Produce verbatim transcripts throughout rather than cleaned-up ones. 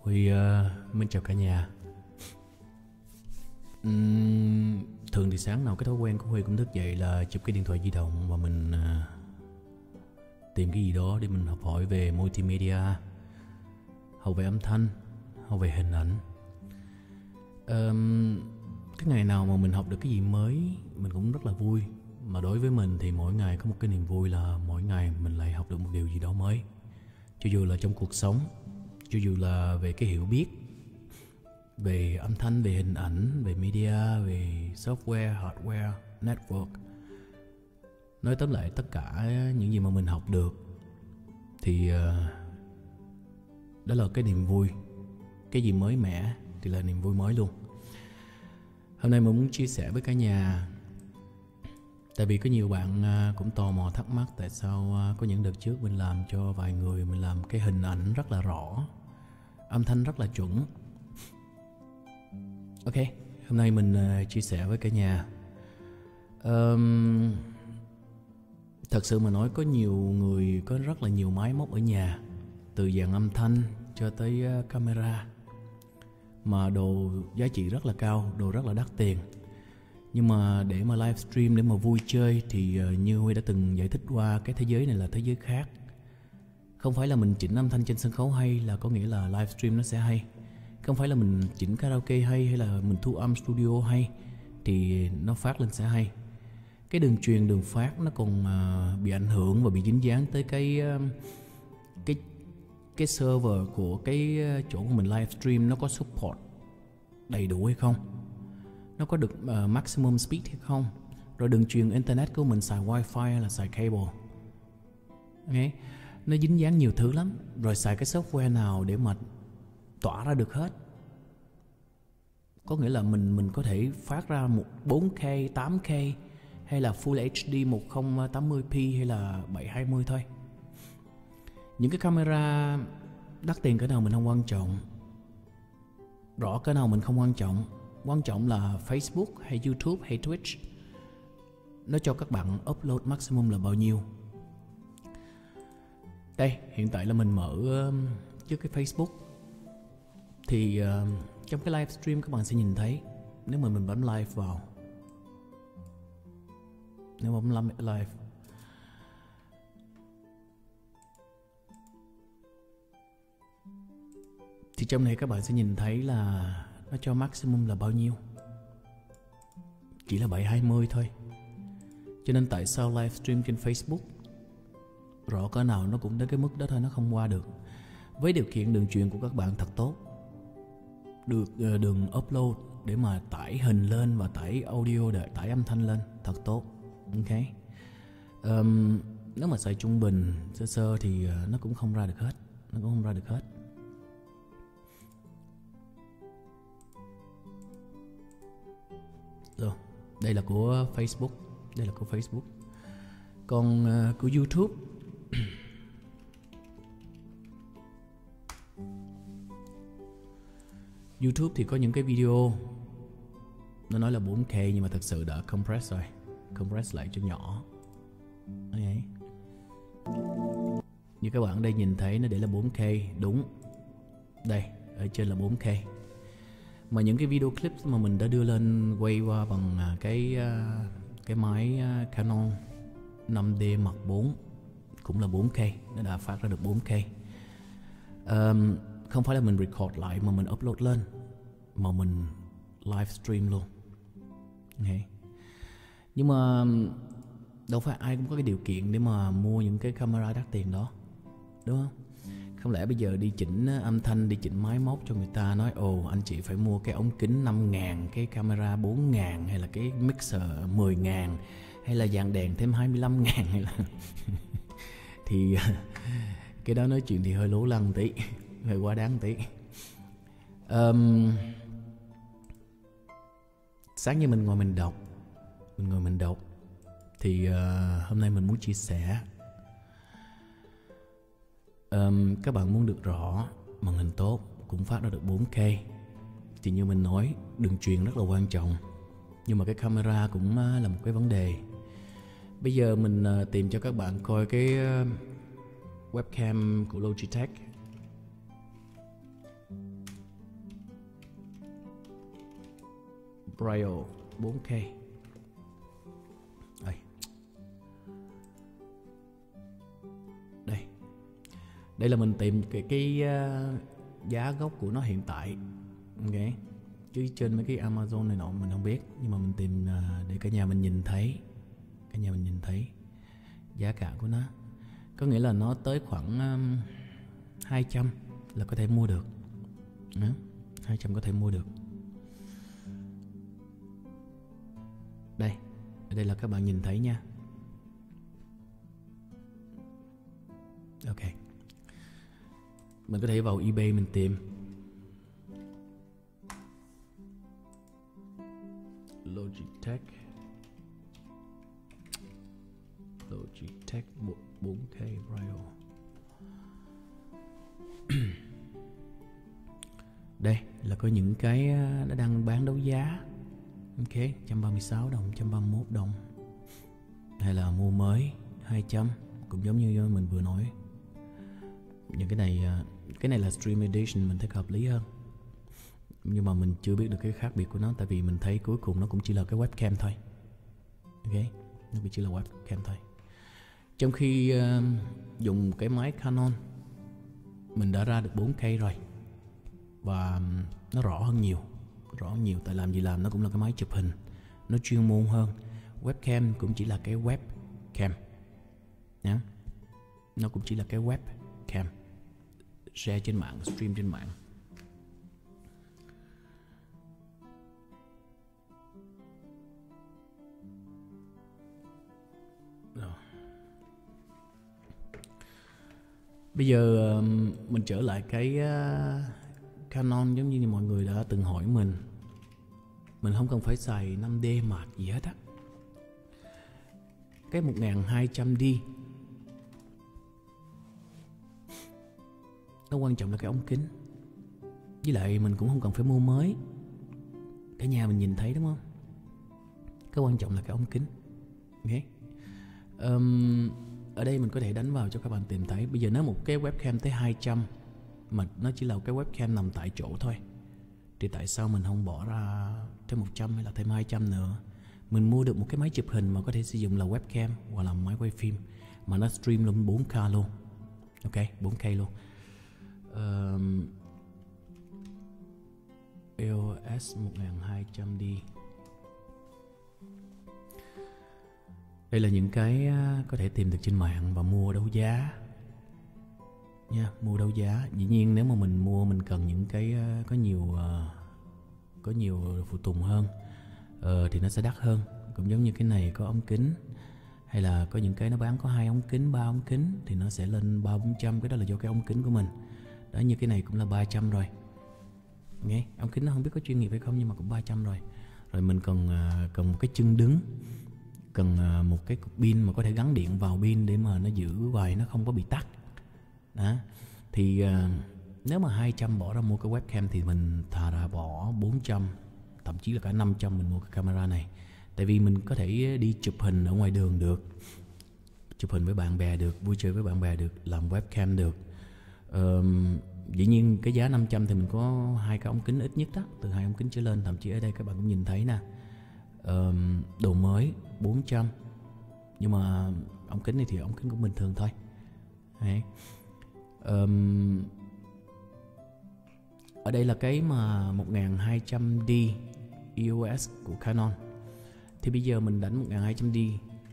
Huy uh, mến chào cả nhà. uhm, Thường thì sáng nào cái thói quen của Huy cũng thức dậy là chụp cái điện thoại di động và mình uh, tìm cái gì đó để mình học hỏi về multimedia, học về âm thanh, học về hình ảnh. um, Cái ngày nào mà mình học được cái gì mới mình cũng rất là vui. Mà đối với mình thì mỗi ngày có một cái niềm vui là mỗi ngày mình lại học được một điều gì đó mới. Cho dù là trong cuộc sống, cho dù là về cái hiểu biết về âm thanh, về hình ảnh, về media, về software, hardware, network. Nói tóm lại tất cả những gì mà mình học được thì uh, đó là cái niềm vui. Cái gì mới mẻ thì là niềm vui mới luôn. Hôm nay mình muốn chia sẻ với cả nhà, tại vì có nhiều bạn cũng tò mò thắc mắc tại sao có những đợt trước mình làm cho vài người, mình làm cái hình ảnh rất là rõ, âm thanh rất là chuẩn. Ok, hôm nay mình chia sẻ với cả nhà. um, Thật sự mà nói, có nhiều người có rất là nhiều máy móc ở nhà, từ dàn âm thanh cho tới camera, mà đồ giá trị rất là cao, đồ rất là đắt tiền. Nhưng mà để mà livestream, để mà vui chơi thì uh, như Huy đã từng giải thích qua, cái thế giới này là thế giới khác. Không phải là mình chỉnh âm thanh trên sân khấu hay là có nghĩa là livestream nó sẽ hay. Không phải là mình chỉnh karaoke hay hay là mình thu âm studio hay thì nó phát lên sẽ hay. Cái đường truyền, đường phát nó còn uh, bị ảnh hưởng và bị dính dáng tới cái uh, cái cái server của cái chỗ của mình livestream, nó có support đầy đủ hay không, nó có được uh, maximum speed hay không, rồi đường truyền internet của mình xài wifi hay là xài cable. Okay. Nó dính dáng nhiều thứ lắm. Rồi xài cái software nào để mà tỏa ra được hết. Có nghĩa là mình mình có thể phát ra một bốn K, tám K hay là Full hát đê một không tám mươi p hay là bảy hai mươi thôi. Những cái camera đắt tiền cỡ nào mình không quan trọng, rõ cỡ nào mình không quan trọng. Quan trọng là Facebook hay YouTube hay Twitch nó cho các bạn upload maximum là bao nhiêu. Đây, hiện tại là mình mở uh, trước cái Facebook. Thì uh, trong cái livestream các bạn sẽ nhìn thấy, nếu mà mình bấm live vào, nếu mà bấm live, thì trong này các bạn sẽ nhìn thấy là nó cho maximum là bao nhiêu. Chỉ là bảy hai mươi thôi. Cho nên tại sao livestream trên Facebook rõ cỡ nào nó cũng đến cái mức đó thôi, nó không qua được. Với điều kiện đường truyền của các bạn thật tốt, được uh, đường upload để mà tải hình lên và tải audio, để tải âm thanh lên thật tốt. Ok. um, Nếu mà xài trung bình sơ sơ thì uh, nó cũng không ra được hết. Nó cũng không ra được hết. Rồi, đây là của Facebook. Đây là của Facebook. Còn uh, của YouTube YouTube thì có những cái video nó nói là bốn K nhưng mà thật sự đã compress rồi, compress lại cho nhỏ. Đấy. Như các bạn đây nhìn thấy nó để là bốn K, đúng. Đây, ở trên là bốn K. Mà những cái video clip mà mình đã đưa lên quay qua bằng cái cái máy Canon năm D Mark bốn cũng là bốn K, nó đã phát ra được bốn K. Um, không phải là mình record lại mà mình upload lên, mà mình livestream luôn. Okay. Nhưng mà đâu phải ai cũng có cái điều kiện để mà mua những cái camera đắt tiền đó, đúng không? Không lẽ bây giờ đi chỉnh âm thanh, đi chỉnh máy móc cho người ta, nói ồ anh chị phải mua cái ống kính năm ngàn, cái camera bốn ngàn, hay là cái mixer mười ngàn, hay là dàn đèn thêm hai mươi lăm ngàn, hay là thì cái đó nói chuyện thì hơi lố lăng tí, hơi quá đáng tí. um, Sáng như mình ngồi mình đọc Mình ngồi mình đọc Thì uh, hôm nay mình muốn chia sẻ. um, Các bạn muốn được rõ, màn hình tốt, cũng phát ra được bốn K, thì như mình nói, đường truyền rất là quan trọng. Nhưng mà cái camera cũng uh, là một cái vấn đề. Bây giờ mình uh, tìm cho các bạn coi cái uh, webcam của Logitech. Braille bốn K. Đây. Đây. Đây là mình tìm cái cái uh, giá gốc của nó hiện tại. Ok. Chứ trên mấy cái Amazon này nọ mình không biết, nhưng mà mình tìm uh, để cả nhà mình nhìn thấy. Cả nhà mình nhìn thấy giá cả của nó. Có nghĩa là nó tới khoảng um, hai trăm là có thể mua được. Đó. hai trăm có thể mua được. Đây, ở đây là các bạn nhìn thấy nha. Ok. Mình có thể vào eBay mình tìm Logitech Logitech bốn K Braille. Đây là có những cái nó đang bán đấu giá. Ok, một trăm ba mươi sáu đồng, một trăm ba mươi mốt đồng. Hay là mua mới hai trăm, cũng giống như mình vừa nói. Những cái này, cái này là Stream Edition, mình thấy hợp lý hơn. Nhưng mà mình chưa biết được cái khác biệt của nó, tại vì mình thấy cuối cùng nó cũng chỉ là cái webcam thôi. Ok, nó chỉ là webcam thôi. Trong khi uh, dùng cái máy Canon, mình đã ra được bốn K rồi. Và nó rõ hơn nhiều. Rõ hơn nhiều, tại làm gì làm nó cũng là cái máy chụp hình. Nó chuyên môn hơn. Webcam cũng chỉ là cái webcam nhá. Nó cũng chỉ là cái webcam, share trên mạng, stream trên mạng. Rồi. Bây giờ mình trở lại cái uh, Canon, giống như mọi người đã từng hỏi mình. Mình không cần phải xài năm D Mark gì hết á. Cái một nghìn hai trăm D nó quan trọng là cái ống kính. Với lại mình cũng không cần phải mua mới. Cả nhà mình nhìn thấy đúng không? Cái quan trọng là cái ống kính. Ok. um, Ở đây mình có thể đánh vào cho các bạn tìm thấy. Bây giờ nếu một cái webcam tới hai trăm mà nó chỉ là cái webcam nằm tại chỗ thôi, thì tại sao mình không bỏ ra thêm một trăm hay là thêm hai trăm nữa? Mình mua được một cái máy chụp hình mà có thể sử dụng là webcam hoặc là máy quay phim, mà nó stream luôn bốn K luôn. Ok, bốn K luôn. um, e o ét một nghìn hai trăm D. Đây là những cái có thể tìm được trên mạng và mua đấu giá nha, mua đấu giá. Dĩ nhiên nếu mà mình mua mình cần những cái có nhiều uh, có nhiều phụ tùng hơn uh, thì nó sẽ đắt hơn. Cũng giống như cái này có ống kính, hay là có những cái nó bán có hai ống kính, ba ống kính thì nó sẽ lên ba bốn trăm. Cái đó là do cái ống kính của mình. Đó, như cái này cũng là ba trăm rồi. Nghe, ống kính nó không biết có chuyên nghiệp hay không nhưng mà cũng ba trăm rồi. Rồi mình cần uh, cần một cái chân đứng, cần uh, một cái cục pin mà có thể gắn điện vào pin để mà nó giữ hoài, nó không có bị tắt. Đó. Thì uh, nếu mà hai trăm bỏ ra mua cái webcam thì mình thà ra bỏ bốn trăm, thậm chí là cả năm trăm mình mua cái camera này. Tại vì mình có thể đi chụp hình ở ngoài đường được, chụp hình với bạn bè được, vui chơi với bạn bè được, làm webcam được. um, Dĩ nhiên cái giá năm trăm thì mình có hai cái ống kính ít nhất đó, từ hai ống kính trở lên. Thậm chí ở đây các bạn cũng nhìn thấy nè, um, đồ mới bốn trăm. Nhưng mà ống kính này thì ống kính cũng bình thường thôi. Đấy. Um, ở đây là cái mà một nghìn hai trăm D e o ét của Canon. Thì bây giờ mình đánh một nghìn hai trăm D.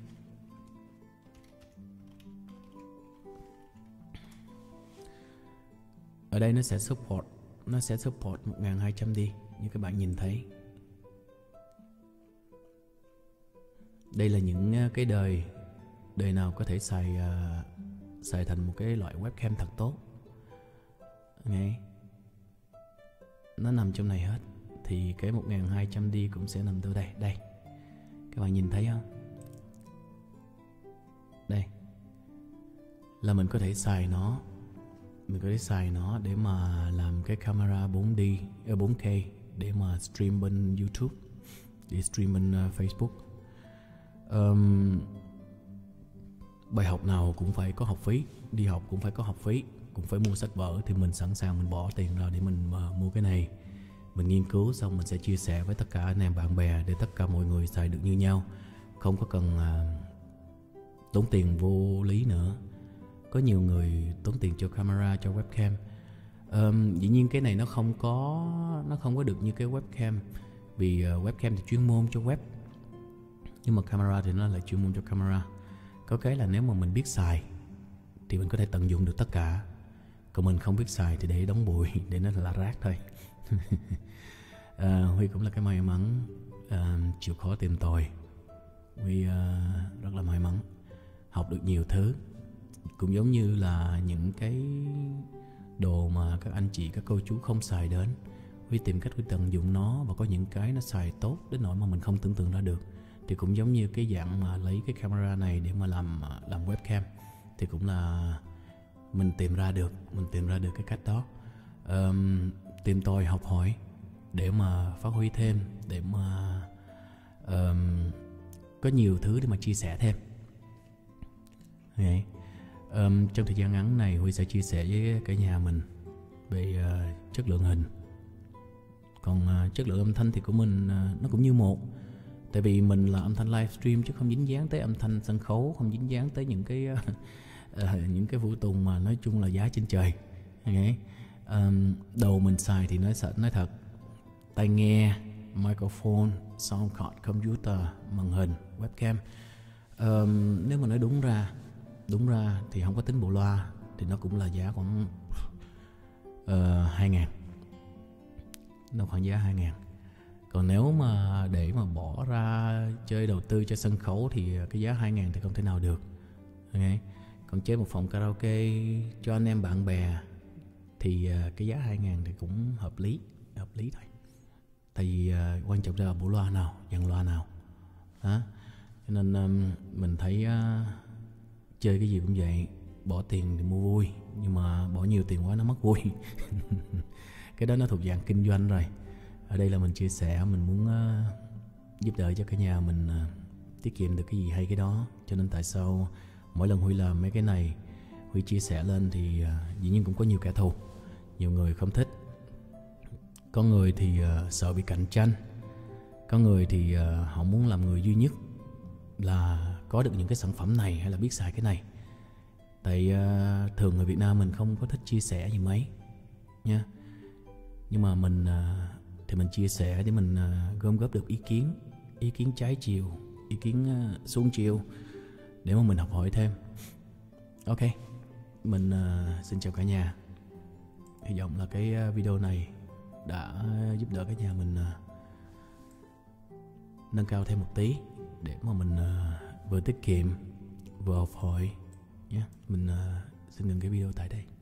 Ở đây nó sẽ support, nó sẽ support một nghìn hai trăm D như các bạn nhìn thấy. Đây là những cái đời đời nào có thể xài uh, xài thành một cái loại webcam thật tốt. Nghe, nó nằm trong này hết. Thì cái một nghìn hai trăm D cũng sẽ nằm từ đây. Đây, các bạn nhìn thấy không? Đây là mình có thể xài nó, mình có thể xài nó để mà làm cái camera bốn D, bốn K để mà stream bên YouTube, để stream bên uh, Facebook. um, Bài học nào cũng phải có học phí, đi học cũng phải có học phí, cũng phải mua sách vở. Thì mình sẵn sàng mình bỏ tiền ra để mình uh, mua cái này. Mình Mình nghiên cứu xong mình sẽ chia sẻ với tất cả anh em bạn bè để tất cả mọi người xài được như nhau, không có cần uh, tốn tiền vô lý nữa. Có nhiều người tốn tiền cho camera, cho webcam. Um, dĩ nhiên cái này nó không có nó không có được như cái webcam, vì uh, webcam thì chuyên môn cho web, nhưng mà camera thì nó là chuyên môn cho camera. Có cái là nếu mà mình biết xài thì mình có thể tận dụng được tất cả, còn mình không biết xài thì để đóng bụi, để nó là rác thôi. uh, Huy cũng là cái may mắn uh, chịu khó tìm tòi. Huy uh, rất là may mắn học được nhiều thứ, cũng giống như là những cái đồ mà các anh chị, các cô chú không xài đến, Huy tìm cách Huy tận dụng nó, và có những cái nó xài tốt đến nỗi mà mình không tưởng tượng ra được. Thì cũng giống như cái dạng mà lấy cái camera này để mà làm làm webcam, thì cũng là mình tìm ra được mình tìm ra được cái cách đó. Um, tìm tòi học hỏi để mà phát huy thêm, để mà um, có nhiều thứ để mà chia sẻ thêm. Okay. Um, trong thời gian ngắn này Huy sẽ chia sẻ với cả nhà mình về uh, chất lượng hình. Còn uh, chất lượng âm thanh thì của mình uh, nó cũng như một. Tại vì mình là âm thanh livestream chứ không dính dáng tới âm thanh sân khấu, không dính dáng tới những cái uh, uh, những cái vũ tùng mà nói chung là giá trên trời. Okay. Um, đầu mình xài thì nói thật, nói thật tai nghe, microphone, sound card, computer, màn hình, webcam. Um, nếu mà nói đúng ra đúng ra thì không có tính bộ loa thì nó cũng là giá khoảng uh, hai ngàn, nó khoảng giá hai ngàn. Còn nếu mà để mà bỏ ra chơi đầu tư cho sân khấu thì cái giá hai ngàn thì không thể nào được. Okay. Còn chơi một phòng karaoke cho anh em bạn bè thì uh, cái giá hai ngàn thì cũng hợp lý, hợp lý thôi. Tại vì uh, quan trọng là bộ loa nào, dàn loa nào đó. Cho nên um, mình thấy uh, chơi cái gì cũng vậy, bỏ tiền thì mua vui, nhưng mà bỏ nhiều tiền quá nó mất vui. Cái đó nó thuộc dạng kinh doanh rồi. Ở đây là mình chia sẻ, mình muốn uh, giúp đỡ cho cả nhà mình uh, tiết kiệm được cái gì hay cái đó. Cho nên tại sao mỗi lần Huy làm mấy cái này, Huy chia sẻ lên thì uh, dĩ nhiên cũng có nhiều kẻ thù, nhiều người không thích. Có người thì uh, sợ bị cạnh tranh, có người thì uh, họ muốn làm người duy nhất là có được những cái sản phẩm này hay là biết xài cái này. Tại uh, thường người Việt Nam mình không có thích chia sẻ gì mấy nha. Nhưng mà mình uh, thì mình chia sẻ để mình uh, gom góp được ý kiến, ý kiến trái chiều, ý kiến uh, xuống chiều để mà mình học hỏi thêm. Ok, mình uh, xin chào cả nhà. Hy vọng là cái uh, video này đã giúp đỡ cả nhà mình uh, nâng cao thêm một tí để mà mình uh, vừa tiết kiệm vừa học hỏi nhé. Mình uh, xin ngừng cái video tại đây.